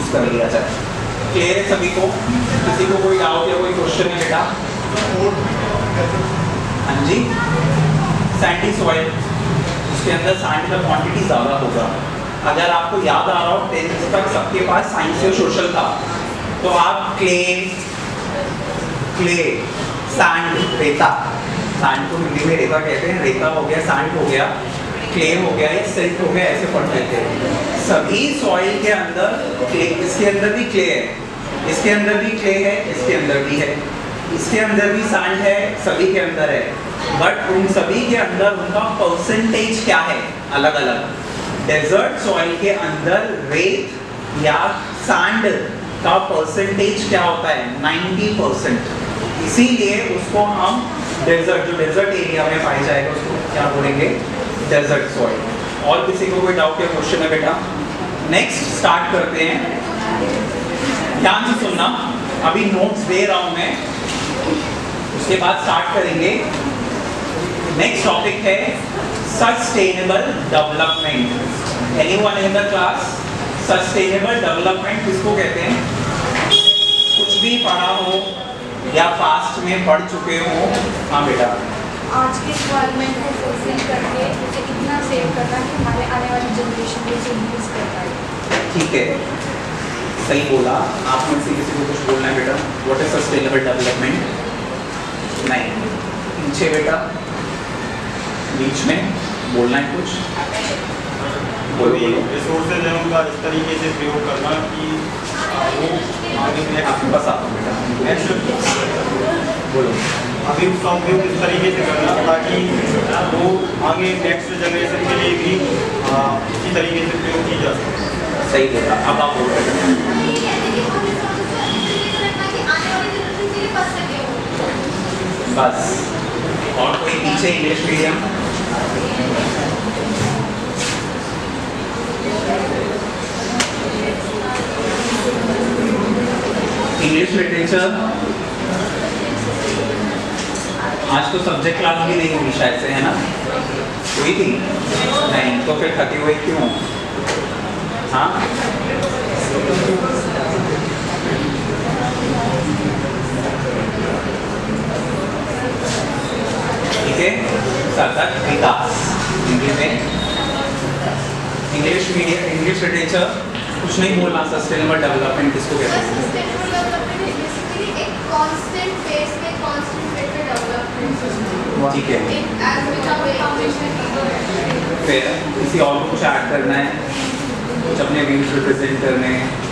Use कर लिया जाए। क्लियर है सभी को? किसी को कोई डाउट या कोई क्वेश्चन है बेटा? हाँ जी, सैंडी सॉइल, उसके अंदर सैंड का क्वांटिटी ज़्यादा होगा। अगर आपको याद आ रहा हो 10th तक सबके पास साइंस या सोशल था, तो आप क्ले, सैंड, रेता, सैंड को हिंदी में रेता कहते हैं, रेता हो गया, सैंड हो गया, क्ले हो गया या सिल्ट हो गया, ऐसे पढ़ते थे। सभी सॉइल के अंदर क्ले, इसके अंदर भी क्ले है, इसके अंदर भी क्ले है, इसके अंदर भी है, इसके अंदर भी सैंड है, सभी के अंदर है, बट उन सभी के अंदर उनका परसेंटेज क्या है? अलग अलग। डेजर्ट सॉइल के अंदर रेत या सैंड का परसेंटेज क्या होता है? 90%। इसीलिए उसको हम डेजर्ट, जो डेजर्ट एरिया में पाया जाएगा, उसको क्या बोलेंगे? Desert soil. और किसी को कोई डाउट या क्वेश्चन है बेटा? नेक्स्ट स्टार्ट करते हैं, ध्यान से सुनना, अभी नोट्स दे रहा हूं मैं, उसके बाद स्टार्ट करेंगे। नेक्स्ट टॉपिक है sustainable development. Anyone in the class? Sustainable development किसको कहते हैं? कुछ भी पढ़ा हो या पास्ट में पढ़ चुके हो? हाँ बेटा। आज के रिक्वायरमेंट को फुलफिल करके उसे इतना सेव करना कि हमारे आने वाली जनरेशन को उसे यूज कर पाए। ठीक है, सही बोला। आप में से किसी को कुछ बोलना है बेटा? What is sustainable development? नहीं, पीछे बेटा, बीच में बोलना है कुछ? बोलो। रिसोर्सेज है उनका इस तरीके से प्रयोग करना कि वो आगे आपके पास आता हूँ बेटा, बोलो। अभी उसका उपयोग इस तरीके से करना ताकि वो आगे नेक्स्ट जनरेशन के लिए भी इसी तरीके से प्रयोग की जा सके। सही बोला। अब आप बोल रहे हैं बस। और कोई पीछे इंग्लिश मीडियम? इंग्लिश लिटरेचर आज तो सब्जेक्ट क्लास भी नहीं हुई शायद से, है ना? हुई थी? नहीं, तो फिर थकी हुई क्यों? हाँ, ठीक है। सतत विकास हिंदी में, इंग्लिश मीडियम, इंग्लिश लिटरेचर कुछ नहीं बोलना। सस्टेनेबल डेवलपमेंट किसको कहते हैं? सस्टेनेबल डेवलपमेंट इज बेसिकली एक कांस्टेंट फेज में कांस्टेंट रेट पे डेवलपमेंट। ठीक है। एज विदाउट फाउंडेशन फिर किसी और को कुछ ऐड करना है? कुछ अपने व्यूज रिप्रेजेंट करने हैं?